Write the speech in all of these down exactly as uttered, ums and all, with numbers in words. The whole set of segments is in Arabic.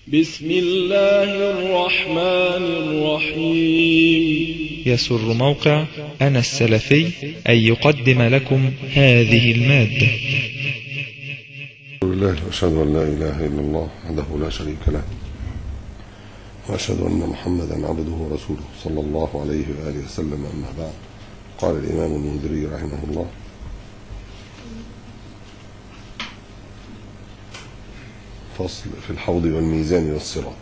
بسم الله الرحمن الرحيم. يسر موقع أنا السلفي أن يقدم لكم هذه المادة. الحمد لله وأشهد أن لا إله إلا الله وحده لا شريك له، وأشهد أن محمدا عبده ورسوله صلى الله عليه وآله وسلم. أما بعد، قال الإمام المنذري رحمه الله: فصل في الحوض والميزان والصراط.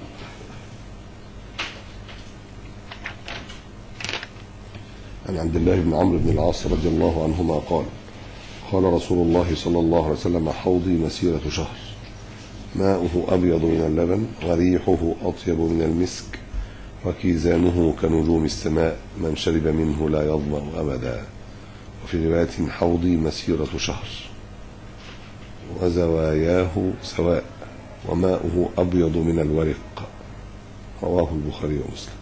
عن عبد الله بن عمرو بن العاص رضي الله عنهما قال: قال رسول الله صلى الله عليه وسلم: حوضي مسيرة شهر، ماؤه أبيض من اللبن وريحه أطيب من المسك وكيزانه كنجوم السماء، من شرب منه لا يظمأ أبدا. وفي رواية: حوضي مسيرة شهر وزواياه سواء وماؤه أبيض من الورق. رواه البخاري ومسلم.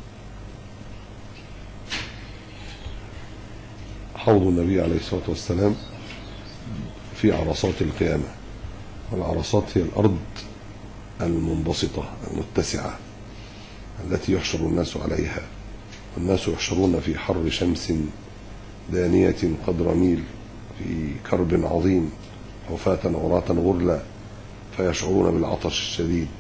حوض النبي عليه الصلاة والسلام في عرصات القيامة، والعرصات هي الأرض المنبسطة المتسعة التي يحشر الناس عليها، والناس يحشرون في حر شمس دانية قدر ميل في كرب عظيم، حفاة عراة غرلا، فيشعرون بالعطش الشديد،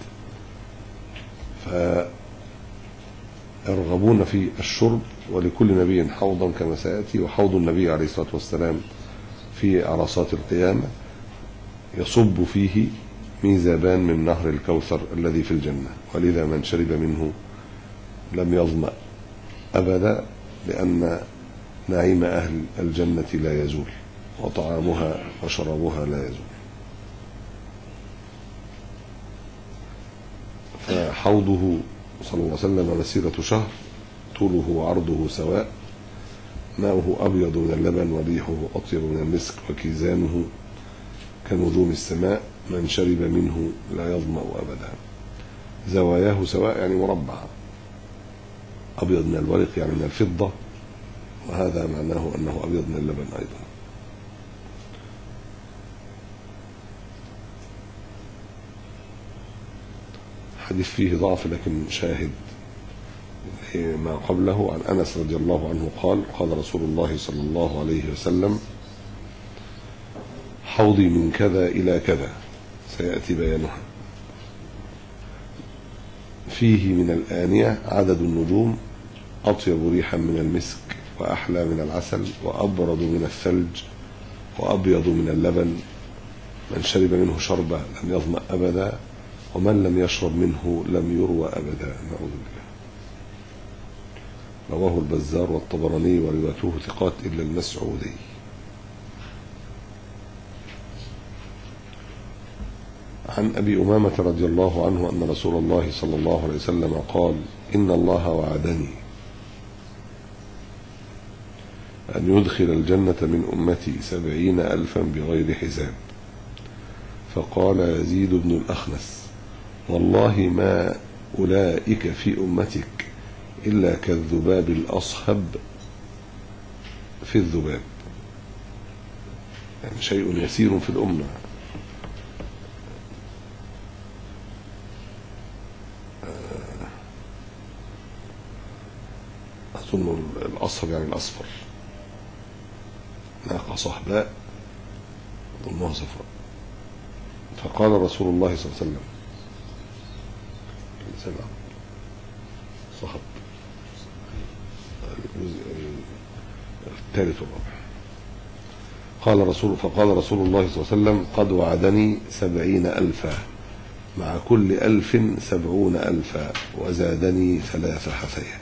فيرغبون في الشرب. ولكل نبي حوضا كما سيأتي، وحوض النبي عليه الصلاة والسلام في عرصات القيامة يصب فيه ميزابان من نهر الكوثر الذي في الجنة، ولذا من شرب منه لم يظمأ أبدا، لأن نعيم أهل الجنة لا يزول، وطعامها وشرابها لا يزول. فحوضه صلى الله عليه وسلم مسيرة شهر، طوله وعرضه سواء، ماؤه أبيض من اللبن وريحه أطيب من المسك وكيزانه كنجوم السماء، من شرب منه لا يظمأ أبدا. زواياه سواء يعني مربع، أبيض من الورق يعني من الفضة، وهذا معناه أنه أبيض من اللبن أيضا. حديث فيه ضعف لكن شاهد ما قبله. عن أنس رضي الله عنه قال: قال رسول الله صلى الله عليه وسلم: حوضي من كذا إلى كذا، سيأتي بيانها، فيه من الآنية عدد النجوم، أطيب ريحا من المسك وأحلى من العسل وأبرد من الثلج وأبيض من اللبن، من شرب منه شربة لم يظمأ أبدا، ومن لم يشرب منه لم يروى أبدا. نعوذ بالله. رواه البزار والطبراني ورواته ثقات إلا المسعودي. عن أبي أمامة رضي الله عنه أن رسول الله صلى الله عليه وسلم قال: إن الله وعدني أن يدخل الجنة من أمتي سبعين ألفا بغير حساب. فقال يزيد بن الأخنس: والله ما أولئك في أمتك إلا كالذباب الأصهب في الذباب، يعني شيء يسير في الأمة. أظن الأصهب يعني الأصفر، ناقة صهباء ضمها صفراء. فقال رسول الله صلى الله عليه وسلم: صهب الثالث والرابع. قال رسول فقال رسول الله صلى الله عليه وسلم: قد وعدني سبعين ألفا، مع كل ألف سبعون ألفا، وزادني ثلاث حثيات.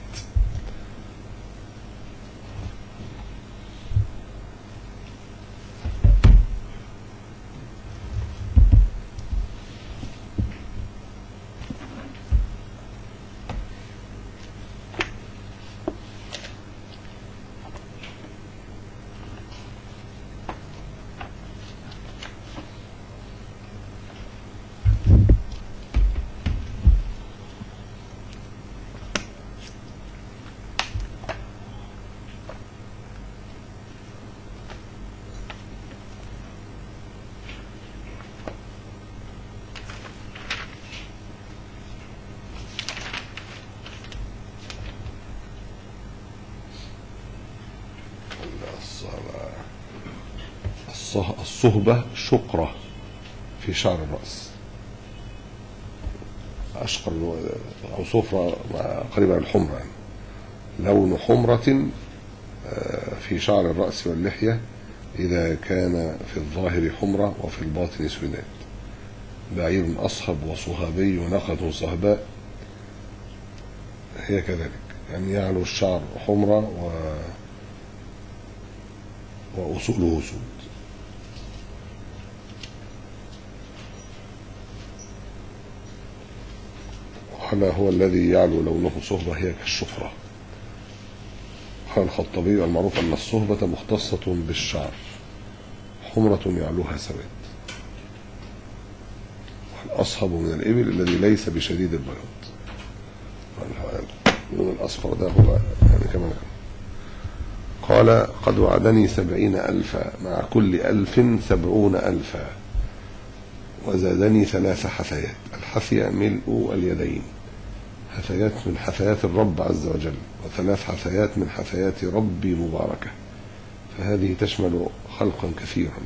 الصهبة شقرة في شعر الرأس، أشقر أو صفرة قريبة من الحمرة، يعني لون حمرة في شعر الرأس واللحية إذا كان في الظاهر حمرة وفي الباطن سوداء. بعير أصهب وصهابي ونخة صهباء هي كذلك، يعني يعلو الشعر حمرة و... وأصوله سود. وهذا هو الذي يعلو لونه صهبة هي كالشفرة. قال الخطابي المعروف أن الصهبة مختصة بالشعر، حمرة يعلوها سواد. والأصهب من الإبل الذي ليس بشديد البياض، اللون الأصفر ده هو يعني كمان. قال قد وعدني سبعين ألفا مع كل ألف سبعون ألفا وزادني ثلاث حثيات. الحثية ملء اليدين، حثيات من حثيات الرب عز وجل، وثلاث حثيات من حثيات ربي مباركة، فهذه تشمل خلقا كثيرا.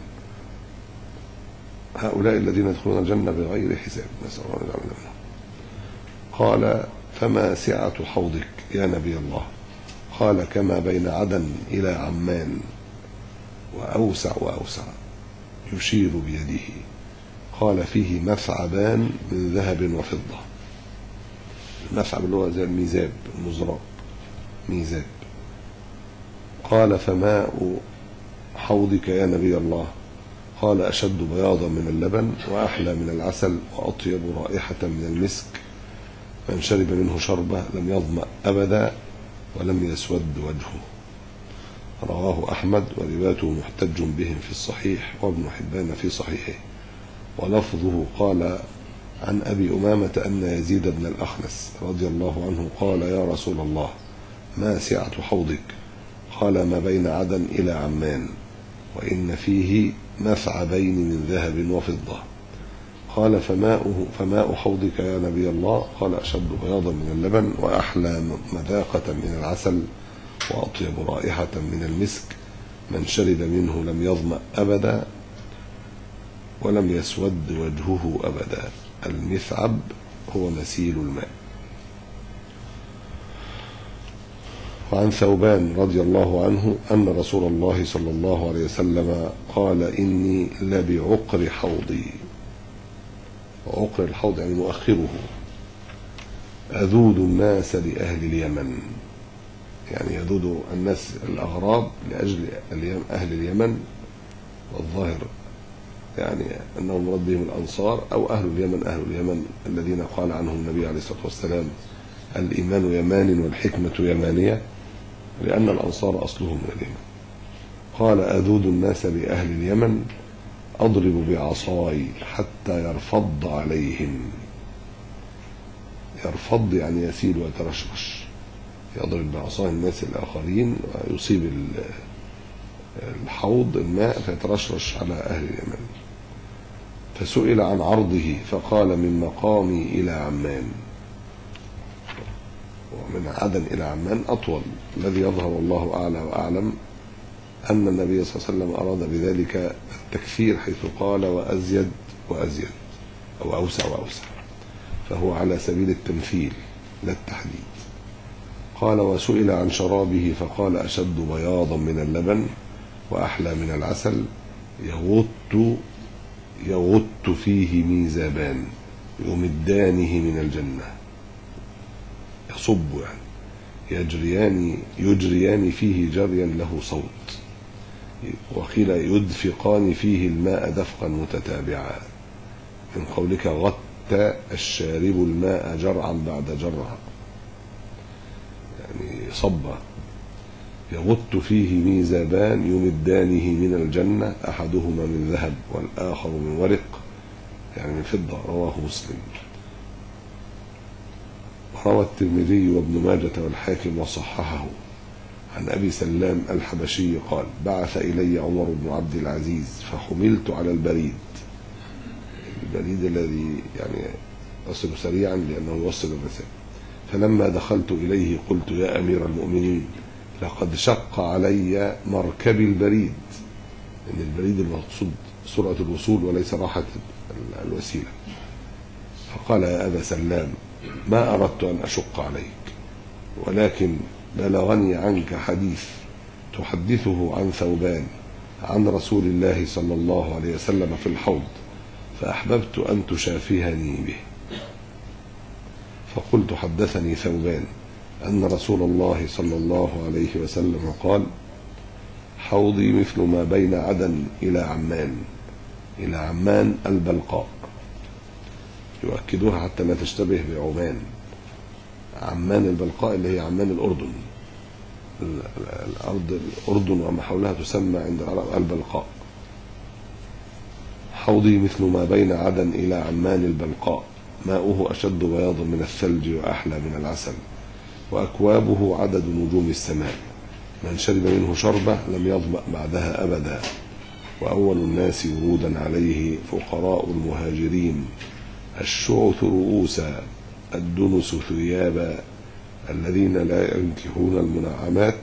هؤلاء الذين يدخلون الجنة بغير حساب، نسأل الله أن يجعلنا منهم. قال فما سعة حوضك يا نبي الله؟ قال كما بين عدن إلى عمان وأوسع وأوسع، يشير بيده. قال فيه مثعبان من ذهب وفضة. المثعب اللي هو زي الميزاب، المزراب، ميزاب. قال فماء حوضك يا نبي الله؟ قال أشد بياضا من اللبن وأحلى من العسل وأطيب رائحة من المسك، من شرب منه شربة لم يظمأ أبدا ولم يسود وجهه. رواه أحمد وروايته محتج بهم في الصحيح، وابن حبان في صحيحه. ولفظه قال عن أبي أمامة أن يزيد بن الأخنس رضي الله عنه قال يا رسول الله ما سعة حوضك؟ قال ما بين عدن إلى عمان، وإن فيه مثعبين من ذهب وفضة. قال فماؤه فماء حوضك يا نبي الله؟ قال أشد بياضا من اللبن وأحلى مذاقة من العسل وأطيب رائحة من المسك، من شرب منه لم يظمأ أبدا ولم يسود وجهه أبدا. المثعب هو مسيل الماء. وعن ثوبان رضي الله عنه أن رسول الله صلى الله عليه وسلم قال إني لبعقر حوضي. وعقر الحوض يعني مؤخره. أذود الناس لأهل اليمن، يعني يذود الناس الأغراب لأجل أهل اليمن، والظاهر يعني أنه مراد بهم الأنصار أو أهل اليمن. أهل اليمن الذين قال عنهم النبي عليه الصلاة والسلام الإيمان يمان والحكمة يمانية، لأن الأنصار أصلهم من اليمن. قال أذود الناس لأهل اليمن أضرب بعصاي حتى يرفض عليهم. يرفض يعني يسيل ويترشرش، يضرب بعصاه الناس الآخرين ويصيب الحوض الماء فيترشرش على أهل اليمن. فسئل عن عرضه فقال من مقامي إلى عمان، ومن عدن إلى عمان أطول. الذي يظهر الله أعلى وأعلم أن النبي صلى الله عليه وسلم أراد بذلك التكثير، حيث قال وأزيد وأزيد أو أوسع وأوسع، فهو على سبيل التمثيل لا التحديد. قال وسئل عن شرابه فقال أشد بياضا من اللبن وأحلى من العسل، يغط يغط فيه ميزابان يمدانه من الجنة. يصب يعني يجريان يجريان فيه جريا له صوت، وقيل يدفقان فيه الماء دفقا متتابعا، من قولك غط الشارب الماء جرعا بعد جرع، يعني صب. يغط فيه ميزابان يمدانه من الجنة، أحدهما من ذهب والآخر من ورق يعني من فضة. رواه مسلم. روى الترمذي وابن ماجة والحاكم وصححه عن أبي سلام الحبشي قال بعث إلي عمر بن عبد العزيز فحملت على البريد. البريد الذي يعني يصل سريعا لأنه يوصل الرسالة. فلما دخلت إليه قلت يا أمير المؤمنين لقد شق علي مركب البريد، إن البريد المقصود سرعة الوصول وليس راحة الوسيلة. فقال يا أبا سلام ما أردت أن أشق عليك، ولكن بلغني عنك حديث تحدثه عن ثوبان عن رسول الله صلى الله عليه وسلم في الحوض، فأحببت أن تشافهني به. فقلت حدثني ثوبان أن رسول الله صلى الله عليه وسلم قال حوضي مثل ما بين عدن إلى عمان، إلى عمان البلقاء، يؤكدوها حتى لا تشتبه بعمان. عمان البلقاء اللي هي عمان الأردن، الأرض الأردن وما حولها تسمى عند العرب البلقاء. حوضي مثل ما بين عدن إلى عمان البلقاء، ماؤه أشد بياضا من الثلج وأحلى من العسل، وأكوابه عدد نجوم السماء، من شرب منه شربة لم يظمأ بعدها أبدا. وأول الناس ورودا عليه فقراء المهاجرين، الشعث رؤوسا الدنس ثيابا، الذين لا ينكحون المنعمات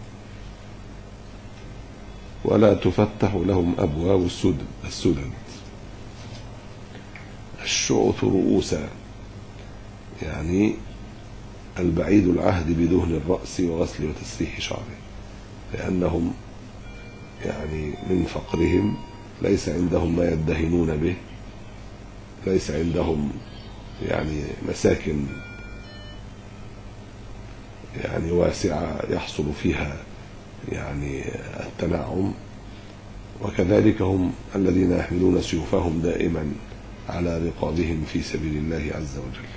ولا تفتح لهم أبواب السدد السدد الشعث رؤوسا يعني البعيد العهد بدهن الرأس وغسل وتسريح شعره، لأنهم يعني من فقرهم ليس عندهم ما يدهنون به، ليس عندهم يعني مساكن يعني واسعة يحصل فيها يعني التنعم، وكذلك هم الذين يحملون سيوفهم دائما على رقابهم في سبيل الله عز وجل.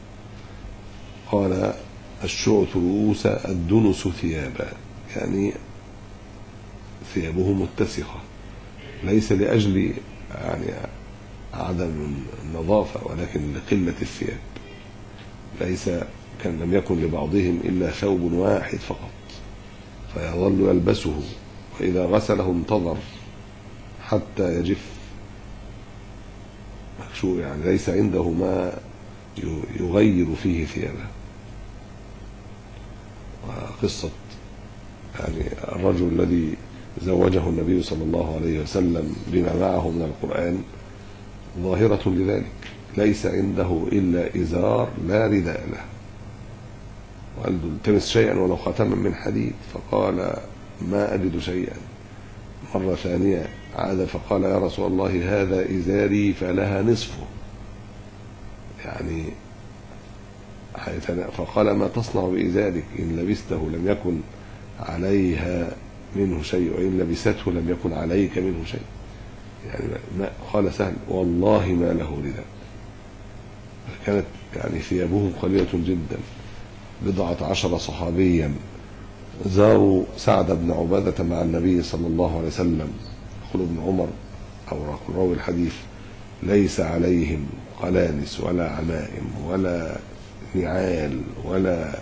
قال الشعث رؤوس الدنس ثيابا، يعني ثيابه متسخة، ليس لأجل يعني عدم النظافة ولكن لقلة الثياب، ليس كان لم يكن لبعضهم إلا ثوب واحد فقط فيظل يلبسه، وإذا غسله انتظر حتى يجف مكشوف، يعني ليس عنده ما يغير فيه ثيابه. وقصة يعني الرجل الذي زوجه النبي صلى الله عليه وسلم بما معه من القرآن ظاهرة لذلك، ليس عنده إلا إزار لا رداء له، وقال له التمس شيئا ولو خاتما من حديد، فقال ما أجد شيئا. مرة ثانية عاد فقال يا رسول الله هذا إزاري فلها نصفه، يعني فقال ما تصنع بإزارك إن لبسته لم يكن عليها منه شيء، وإن لبسته لم يكن عليك منه شيء. يعني ما قال سهل والله ما له رداء. كانت يعني ثيابهم قليلة جدا. بضعة عشر صحابيا زاروا سعد بن عبادة مع النبي صلى الله عليه وسلم. يقول ابن عمر أو راوي الحديث ليس عليهم قلانس ولا عمائم ولا نعال ولا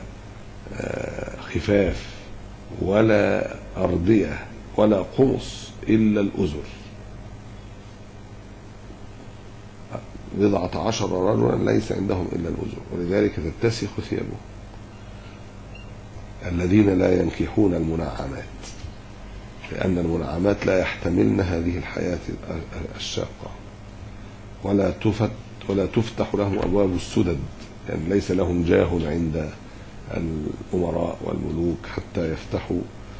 خفاف ولا أردية ولا قمص إلا الأزر. بضعة عشر رجلا ليس عندهم إلا الأزر، ولذلك تتسخ ثيابهم. الذين لا ينكحون المنعمات، لأن المنعمات لا يحتملن هذه الحياة الشاقة، ولا تفت ولا تفتح لهم أبواب السدد، يعني ليس لهم جاه عند الأمراء والملوك حتى يفتحوا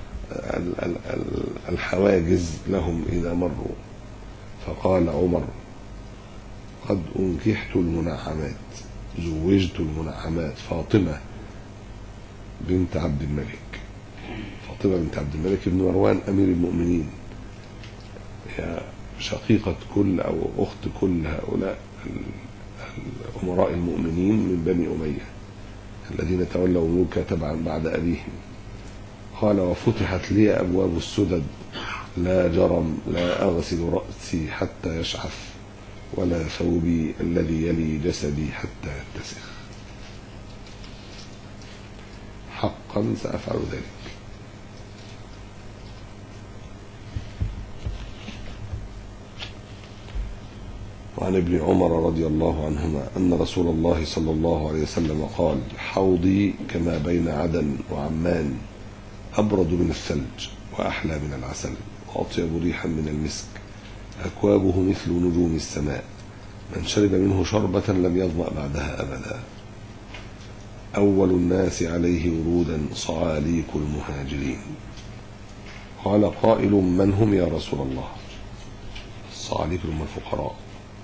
الحواجز لهم إذا مروا. فقال عمر قد أنكحت المنعمات، زوجت المنعمات، فاطمة بنت عبد الملك، فاطمة بنت عبد الملك بن مروان أمير المؤمنين، هي شقيقة كل أو أخت كل هؤلاء الأمراء المؤمنين من بني أمية الذين تولوا ملوكا تبعا بعد أبيهم. قال وفتحت لي أبواب السدد لا جرم لا أغسل رأسي حتى يشعث ولا ثوبي الذي يلي جسدي حتى يتسخ، حقا سأفعل ذلك. وعن ابن عمر رضي الله عنهما أن رسول الله صلى الله عليه وسلم قال حوضي كما بين عدن وعمان أبرد من الثلج وأحلى من العسل، وأطيب ريحا من المسك، أكوابه مثل نجوم السماء، من شرب منه شربة لم يظمأ بعدها أبدا. أول الناس عليه ورودا صعاليك المهاجرين. قال قائل: من هم يا رسول الله؟ الصعاليك هم الفقراء.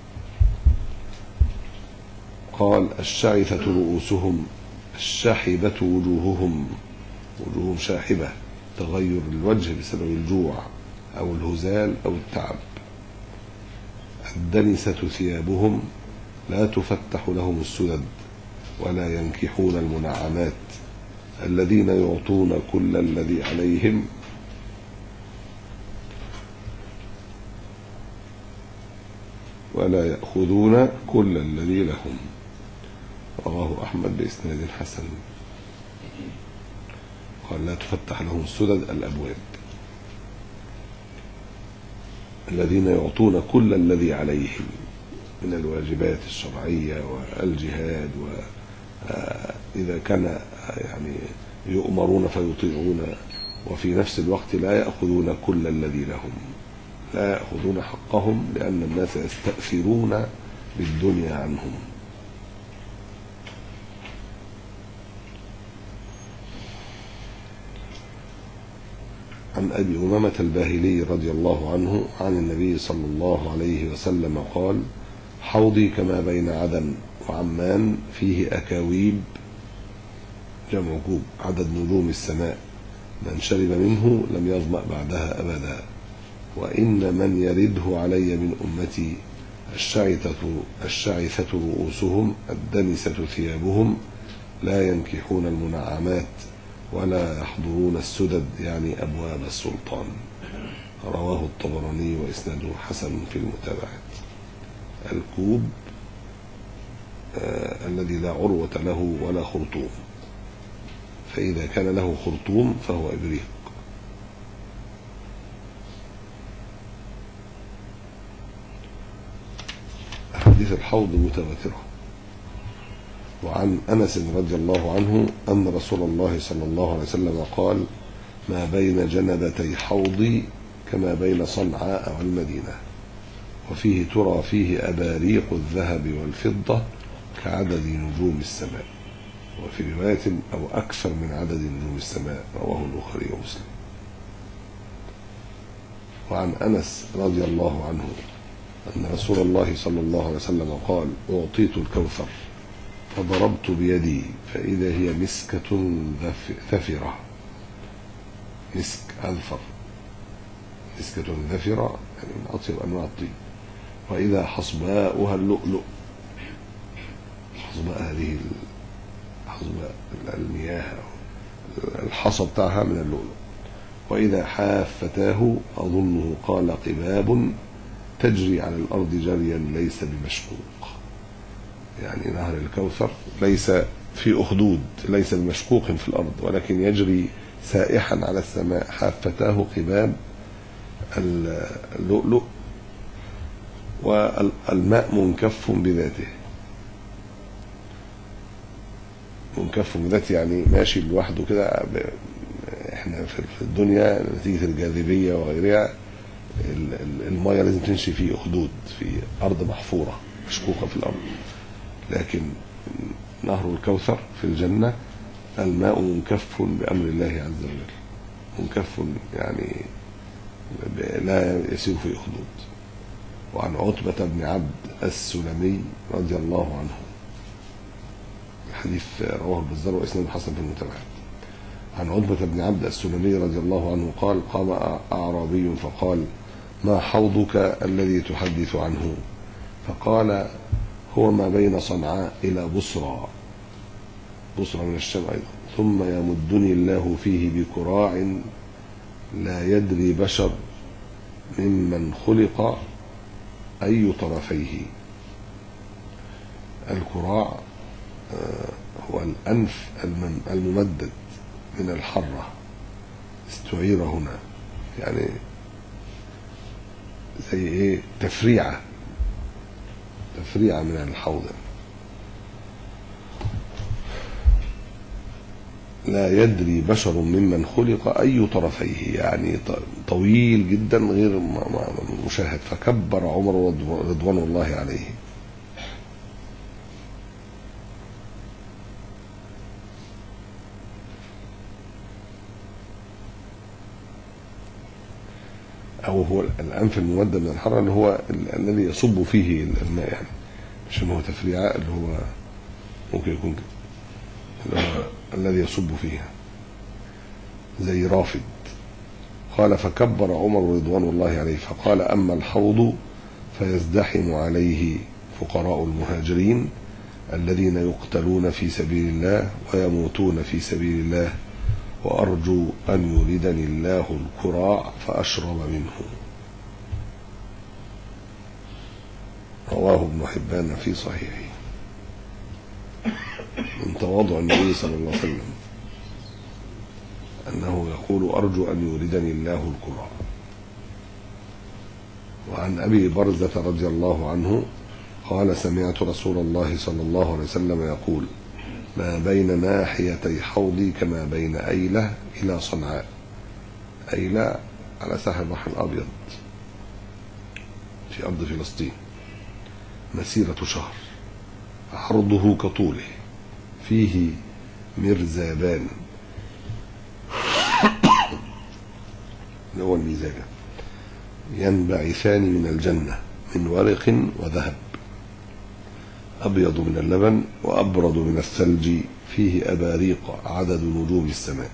قال: الشعثة رؤوسهم، الشاحبة وجوههم، وجوههم شاحبة، تغير الوجه بسبب الجوع أو الهزال أو التعب. الدنسة ثيابهم، لا تفتح لهم السدد ولا ينكحون المنعمات، الذين يعطون كل الذي عليهم ولا يأخذون كل الذي لهم. رواه أحمد بإسناد حسن. قال: لا تفتح لهم السدد الأبواب، الذين يعطون كل الذي عليهم من الواجبات الشرعية والجهاد، وإذا كان يعني يؤمرون فيطيعون، وفي نفس الوقت لا يأخذون كل الذي لهم، لا يأخذون حقهم، لأن الناس يستأثرون بالدنيا عنهم. عن أبي أمامة الباهلي رضي الله عنه عن النبي صلى الله عليه وسلم قال: حوضي كما بين عدن وعمان، فيه أكاويب، جمع كوب، عدد نجوم السماء، من شرب منه لم يظمأ بعدها أبدا. وإن من يرده علي من أمتي الشعثة الشعثة رؤوسهم، الدنسة ثيابهم، لا ينكحون المنعمات ولا يحضرون السدد، يعني أبواب السلطان. رواه الطبراني وإسناده حسن في المتابعات. الكوب آه الذي لا عروة له ولا خرطوم، فإذا كان له خرطوم فهو إبريق. أحاديث الحوض متواترة. وعن أنس رضي الله عنه أن رسول الله صلى الله عليه وسلم قال: ما بين جنبتي حوضي كما بين صنعاء والمدينة، وفيه ترى فيه أباريق الذهب والفضة كعدد نجوم السماء، وفي رواية أو أكثر من عدد نجوم السماء. رواه البخاري ومسلم. وعن أنس رضي الله عنه أن رسول الله صلى الله عليه وسلم قال: أعطيت الكوثر فضربت بيدي فإذا هي مسكة ذفرة، مسك أذفر، مسكة ذفرة يعني من أطيب أنواع الطيب، وإذا حصباؤها اللؤلؤ، حصباء هذه حصباء المياه، الحصى بتاعها من اللؤلؤ، وإذا حافتاه أظنه قال قباب تجري على الأرض جريا ليس بمشقوق، يعني نهر الكوثر ليس في أخدود، ليس بمشقوق في الأرض، ولكن يجري سائحا على السماء. حافتاه قباب اللؤلؤ، والماء منكف بذاته، منكف بذاته يعني ماشي لوحده كده. احنا في الدنيا نتيجة الجاذبية وغيرها المياه لازم تمشي في أخدود، في أرض محفورة مشقوقة في الأرض، لكن نهر الكوثر في الجنة الماء منكف بأمر الله عز وجل، منكف يعني لا يسير في أخدود. وعن عتبة بن عبد السلمي رضي الله عنه، الحديث رواه البزار وإسناد حسن في المتابعات. عن عتبة بن عبد السلمي رضي الله عنه قال: قام أعرابي فقال: ما حوضك الذي تحدث عنه؟ فقال: هو ما بين صنعاء إلى بصرى، بصرى من الشام أيضا، ثم يمدني الله فيه بكراع لا يدري بشر ممن خلق أي طرفيه. الكراع هو الأنف الممدد من الحرة، استعير هنا يعني زي ايه تفريعة، تفريعة من الحوض. لا يدري بشر ممن خلق أي طرفيه، يعني طويل جدا غير مشاهد. فكبر عمر رضوان الله عليه. أو هو الأنف الممد من الحرة اللي هو الذي يصب فيه الماء، يعني مش إنه هو تفريعاء اللي هو ممكن يكون اللي هو الذي يصب فيها زي رافد. قال فكبر عمر رضوان الله عليه فقال أما الحوض فيزدحم عليه فقراء المهاجرين الذين يقتلون في سبيل الله ويموتون في سبيل الله، وأرجو أن يولدني الله الكراع فأشرب منه. رواه ابن حبان في صحيحه. من تواضع النبي صلى الله عليه وسلم أنه يقول أرجو أن يولدني الله الكراع. وعن أبي برزة رضي الله عنه قال سمعت رسول الله صلى الله عليه وسلم يقول ما بين ناحيتي حوضي كما بين أيلة إلى صنعاء. أيلة على ساحل البحر الأبيض في أرض فلسطين، مسيرة شهر، عرضه كطوله، فيه مرزابان اللي هو الميزاجة ينبعثان من الجنة من ورق وذهب، أبيض من اللبن وأبرد من الثلج، فيه أباريق عدد نجوم السماء.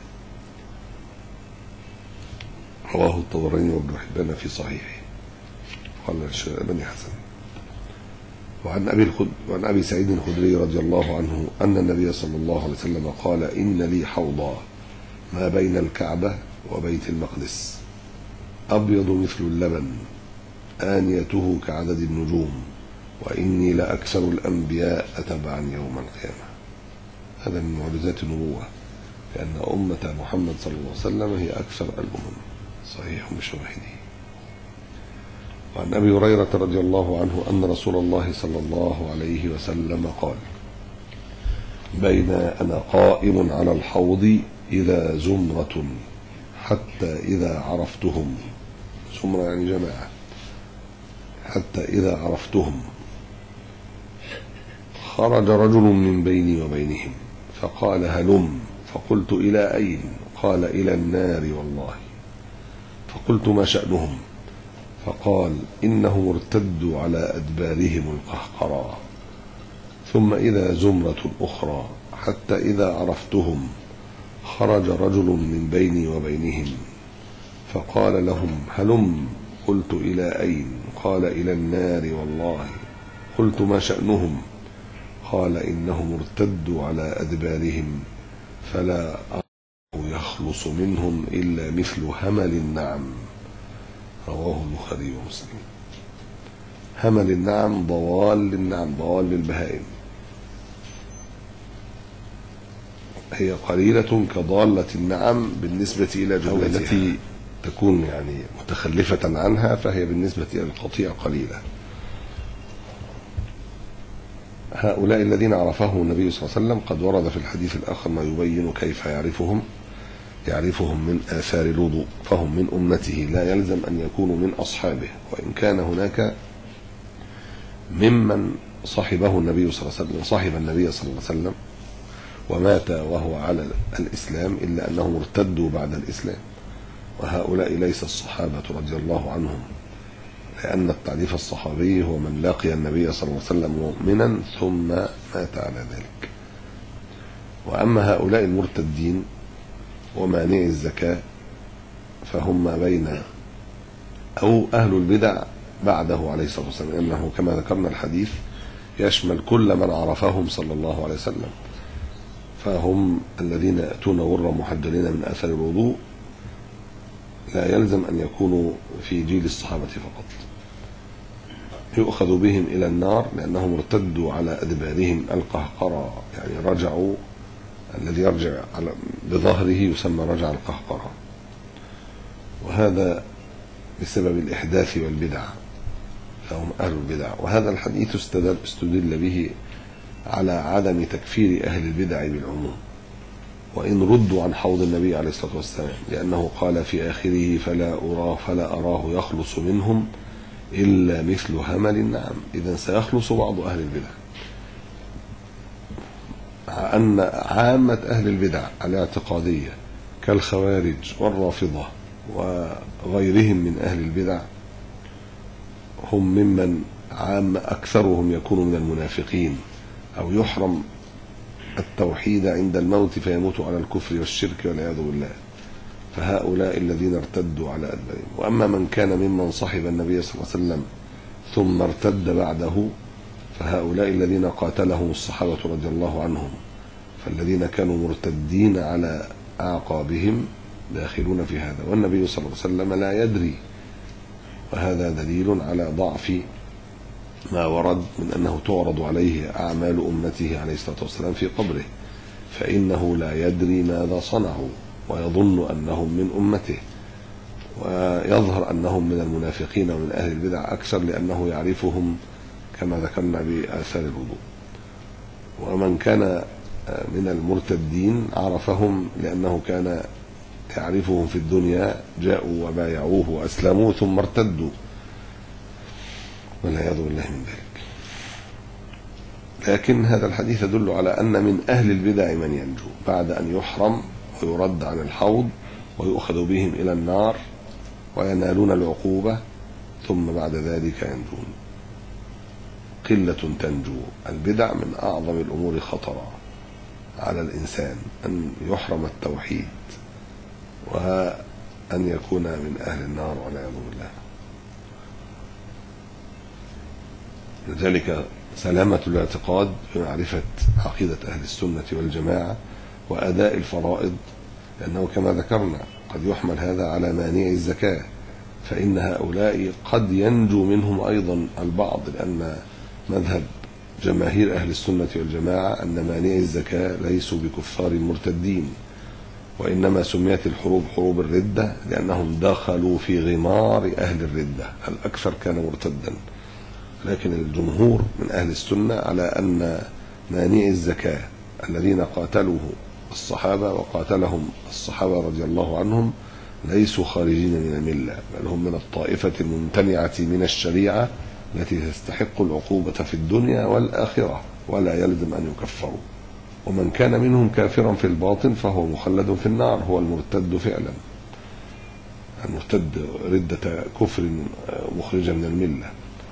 رواه الطبراني وابن حبان في صحيحه. قال بني حسن. وعن أبي, الخد... وعن أبي سعيد الخدري رضي الله عنه أن النبي صلى الله عليه وسلم قال إن لي حوضا ما بين الكعبة وبيت المقدس أبيض مثل اللبن آنيته كعدد النجوم، وإني لأكثر الأنبياء تبعا يوم القيامة. هذا من معجزات النبوة، لأن أمة محمد صلى الله عليه وسلم هي أكثر الأمم. صحيح بشواهده. وعن أبي هريرة رضي الله عنه أن رسول الله صلى الله عليه وسلم قال بين أنا قائم على الحوض إذا زمرة حتى إذا عرفتهم، زمرة يعني جماعة، حتى إذا عرفتهم خرج رجل من بيني وبينهم فقال هلم، فقلت إلى أين؟ قال إلى النار والله. فقلت ما شأنهم؟ فقال إنهم ارتدوا على أدبارهم القهقرى. ثم إذا زمرة أخرى حتى إذا عرفتهم خرج رجل من بيني وبينهم فقال لهم هلم، قلت إلى أين؟ قال إلى النار والله. قلت ما شأنهم؟ قال إنهم ارتدوا على أدبارهم فلا يخلص منهم إلا مثل همل النعم. رواه البخاري ومسلم. همل النعم ضوال للنعم، ضوال للبهائم، هي قليلة كضالة النعم بالنسبة إلى جملتها، التي تكون يعني متخلفة عنها فهي بالنسبة إلى القطيع قليلة. هؤلاء الذين عرفهم النبي صلى الله عليه وسلم قد ورد في الحديث الآخر ما يبين كيف يعرفهم يعرفهم من آثار الوضوء، فهم من أمته لا يلزم أن يكونوا من أصحابه، وإن كان هناك ممن صحبه النبي صلى الله عليه وسلم صحب النبي صلى الله عليه وسلم ومات وهو على الإسلام إلا أنهم ارتدوا بعد الإسلام، وهؤلاء ليس الصحابة رضي الله عنهم، لأن التعريف الصحابي هو من لاقي النبي صلى الله عليه وسلم مؤمنا ثم مات على ذلك. وأما هؤلاء المرتدين ومانع الزكاة فهم ما بين أو أهل البدع بعده عليه الصلاة والسلام، لأنه كما ذكرنا الحديث يشمل كل من عرفهم صلى الله عليه وسلم، فهم الذين يأتون غرا محجلين من أثر الوضوء لا يلزم أن يكونوا في جيل الصحابة فقط، يؤخذ بهم إلى النار لأنهم ارتدوا على أدبارهم القهقرى، يعني رجعوا، الذي يرجع على بظهره يسمى رجع القهقرى، وهذا بسبب الإحداث والبدع، فهم أهل البدع. وهذا الحديث استدل به على عدم تكفير أهل البدع بالعموم، وإن ردوا عن حوض النبي عليه الصلاة والسلام، لأنه قال في آخره فلا أراه فلا أراه يخلص منهم إلا مثل همل النعم. إذن سيخلص بعض أهل البدع، أن عامة أهل البدع الاعتقادية كالخوارج والرافضة وغيرهم من أهل البدع هم ممن عام أكثرهم يكون من المنافقين، أو يحرم التوحيد عند الموت فيموت على الكفر والشرك والعياذ بالله، فهؤلاء الذين ارتدوا على أدبارهم. وأما من كان ممن صحب النبي صلى الله عليه وسلم ثم ارتد بعده فهؤلاء الذين قاتلهم الصحابة رضي الله عنهم، فالذين كانوا مرتدين على أعقابهم داخلون في هذا، والنبي صلى الله عليه وسلم لا يدري. وهذا دليل على ضعف ما ورد من أنه تعرض عليه أعمال أمته عليه الصلاة والسلام في قبره، فإنه لا يدري ماذا صنعوا ويظن أنهم من أمته، ويظهر أنهم من المنافقين ومن أهل البدع أكثر لأنه يعرفهم كما ذكرنا بآثار الوضوء. ومن كان من المرتدين عرفهم لأنه كان يعرفهم في الدنيا، جاءوا وبايعوه وأسلموا ثم ارتدوا، والعياذ بالله من ذلك. لكن هذا الحديث يدل على أن من أهل البدع من ينجو بعد أن يحرم ويرد عن الحوض ويؤخذ بهم إلى النار وينالون العقوبة، ثم بعد ذلك ينجون. قلة تنجو. البدع من أعظم الأمور خطرا على الإنسان، أن يحرم التوحيد وأن يكون من أهل النار والعياذ بالله. لذلك سلامة الاعتقاد بمعرفة عقيدة أهل السنة والجماعة وأداء الفرائض، لأنه كما ذكرنا قد يحمل هذا على مانع الزكاة، فإن هؤلاء قد ينجو منهم أيضا البعض، لأن مذهب جماهير أهل السنة والجماعة أن مانع الزكاة ليسوا بكفار مرتدين، وإنما سميت الحروب حروب الردة لأنهم دخلوا في غمار أهل الردة، الأكثر كان مرتدا. لكن الجمهور من أهل السنة على أن مانع الزكاة الذين قاتلوه الصحابة وقاتلهم الصحابة رضي الله عنهم ليسوا خارجين من الملة، بل هم من الطائفة الممتنعة من الشريعة التي تستحق العقوبة في الدنيا والآخرة ولا يلزم أن يكفروا. ومن كان منهم كافرا في الباطن فهو مخلد في النار، هو المرتد فعلا، المرتد ردة كفر مخرجة من الملة.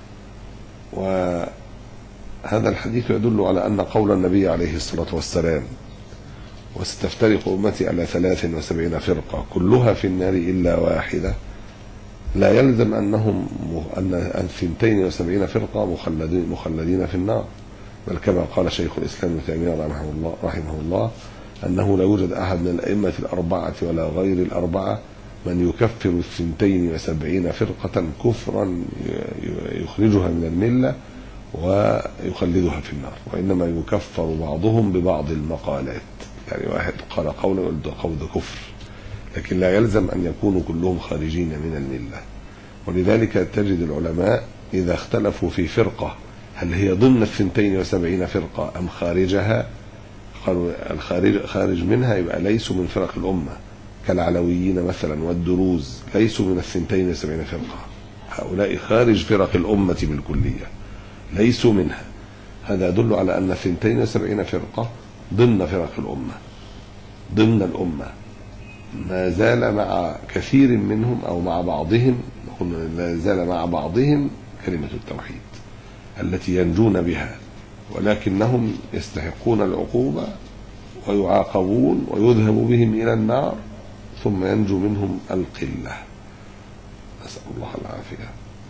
وهذا الحديث يدل على أن قول النبي عليه الصلاة والسلام وستفترق أمتي على ثلاث وسبعين فرقة كلها في النار إلا واحدة، لا يلزم أنهم أن ثنتين وسبعين فرقة مخلدين, مخلدين في النار، بل كما قال شيخ الإسلام ابن تيمية رحمه الله, رحمه الله أنه لا يوجد أحد من الأئمة الأربعة ولا غير الأربعة من يكفر الثنتين وسبعين فرقة كفرا يخرجها من الملة ويخلدها في النار، وإنما يكفر بعضهم ببعض المقالات، يعني واحد قال قول قول كفر، لكن لا يلزم أن يكونوا كلهم خارجين من الملة. ولذلك تجد العلماء إذا اختلفوا في فرقة هل هي ضمن الثنتين وسبعين فرقة أم خارجها، قالوا الخارج خارج منها يبقى ليسوا من فرق الأمة، كالعلويين مثلا والدروز ليسوا من الثنتين وسبعين فرقة، هؤلاء خارج فرق الأمة بالكلية ليسوا منها. هذا يدل على أن الثنتين وسبعين فرقة ضمن فرق الأمة، ضمن الأمة، ما زال مع كثير منهم أو مع بعضهم، لا زال مع بعضهم كلمة التوحيد التي ينجون بها، ولكنهم يستحقون العقوبة ويعاقبون ويذهب بهم إلى النار ثم ينجو منهم القلة، نسأل الله العافية.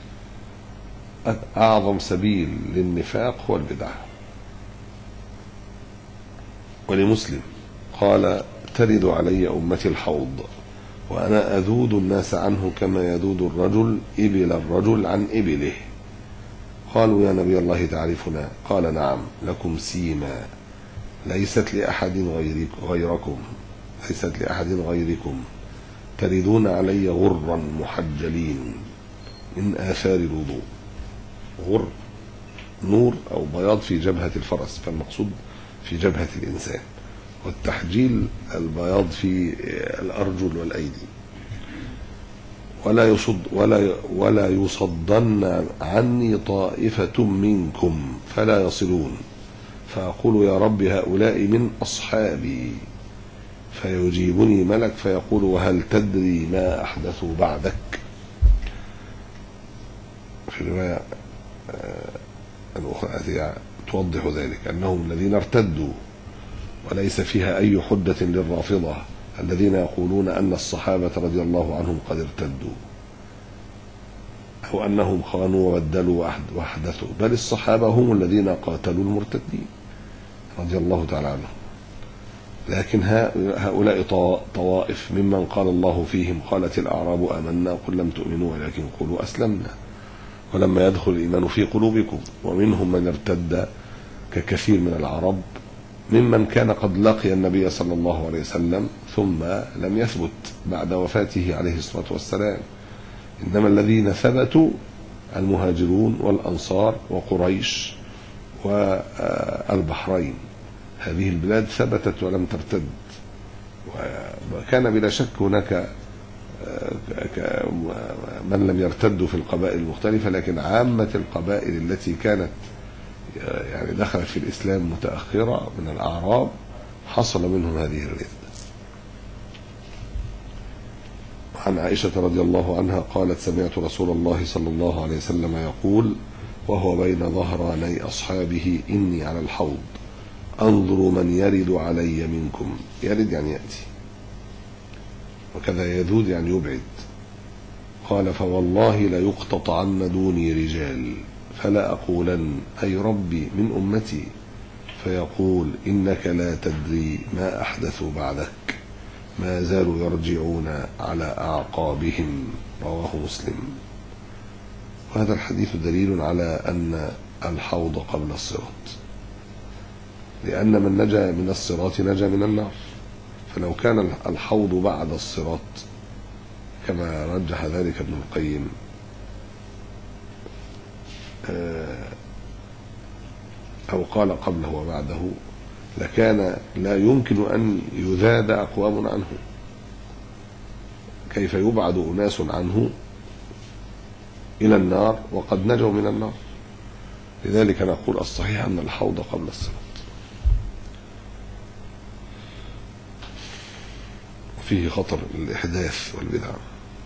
أعظم سبيل للنفاق هو البدعة. ولمسلم قال ترد علي أمتي الحوض وأنا أذود الناس عنه كما يذود الرجل إبل الرجل عن إبله. قالوا يا نبي الله تعرفنا؟ قال نعم، لكم سيما ليست لأحد غيركم ليست لأحد غيركم تردون علي غرا محجلين من آثار الوضوء. غر نور أو بياض في جبهة الفرس، فالمقصود في جبهة الإنسان، والتحجيل البياض في الأرجل والأيدي. ولا يصد ولا ولا يصدن عني طائفة منكم فلا يصلون، فأقول يا رب هؤلاء من أصحابي، فيجيبني ملك فيقول وهل تدري ما أحدثوا بعدك؟ في الرواية الأخرى التي توضح ذلك أنهم الذين ارتدوا، وليس فيها أي حجة للرافضة الذين يقولون أن الصحابة رضي الله عنهم قد ارتدوا أو أنهم خانوا وبدلوا وأحدثوا، بل الصحابة هم الذين قاتلوا المرتدين رضي الله تعالى عنهم. لكن هؤلاء طوائف ممن قال الله فيهم قالت الأعراب آمنا قل لم تؤمنوا ولكن قولوا أسلمنا ولما يدخل الإيمان في قلوبكم، ومنهم من ارتد ككثير من العرب ممن كان قد لقي النبي صلى الله عليه وسلم ثم لم يثبت بعد وفاته عليه الصلاة والسلام، إنما الذين ثبتوا المهاجرون والأنصار وقريش والبحرين، هذه البلاد ثبتت ولم ترتد. وكان بلا شك هناك من لم يرتدوا في القبائل المختلفة، لكن عامة القبائل التي كانت يعني دخلت في الإسلام متأخرة من الأعراب حصل منهم هذه الردة. عن عائشة رضي الله عنها قالت سمعت رسول الله صلى الله عليه وسلم يقول وهو بين ظهراني أصحابه إني على الحوض أنظر من يرد علي منكم، يرد يعني يأتي، وكذا يذود يعني يبعد. قال فوالله ليقتطعن دوني رجال فلا أقولن أي ربي من أمتي، فيقول إنك لا تدري ما أحدثوا بعدك، ما زالوا يرجعون على أعقابهم، رواه مسلم. وهذا الحديث دليل على أن الحوض قبل الصراط، لأن من نجا من الصراط نجا من النار، فلو كان الحوض بعد الصراط كما رجح ذلك ابن القيم أو قال قبله وبعده لكان لا يمكن أن يذاد أقوام عنه، كيف يبعد أناس عنه إلى النار وقد نجوا من النار؟ لذلك نقول الصحيح أن الحوض قبل الصراط. فيه خطر الإحداث والبدعة.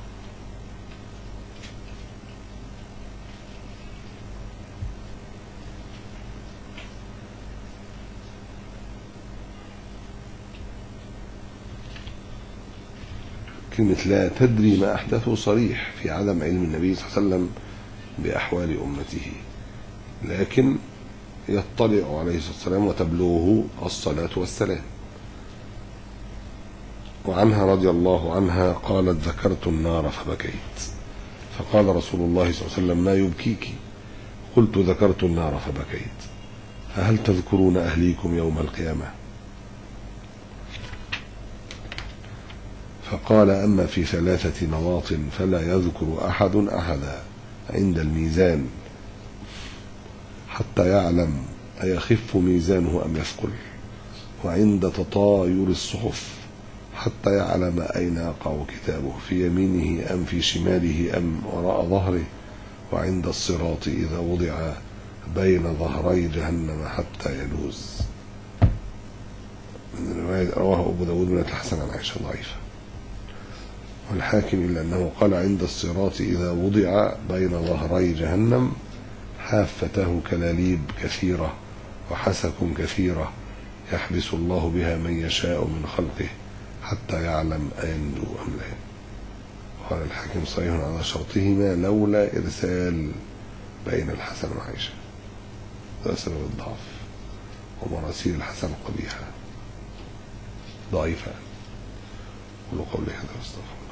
كلمة لا تدري ما أحدثه صريح في عدم علم النبي صلى الله عليه وسلم بأحوال أمته، لكن يطلع عليه الصلاة والسلام وتبلغه الصلاة والسلام. وعنها رضي الله عنها قالت ذكرت النار فبكيت، فقال رسول الله صلى الله عليه وسلم ما يبكيك؟ قلت ذكرت النار فبكيت، فهل تذكرون أهليكم يوم القيامة؟ فقال أما في ثلاثة نواط فلا يذكر أحد أحدا عند الميزان حتى يعلم أيخف ميزانه أم يثقل، وعند تطاير الصحف حتى يعلم أين يقع كتابه في يمينه أم في شماله أم وراء ظهره، وعند الصراط إذا وضع بين ظهري جهنم حتى يلوز. من رواية رواه أبو داود من الحسن عن عائشة ضعيفة، والحاكم إلا أنه قال عند الصراط إذا وضع بين ظهري جهنم حافته كلاليب كثيرة وحسك كثيرة يحبس الله بها من يشاء من خلقه حتى يعلم أينجو أم لا. قال الحاكم صحيح على شرطهما لولا إرسال بين الحسن وعائشة، هذا سبب الضعف، ومراسيل الحسن قبيحة ضعيفة. قولوا قولي هذا واستغفر.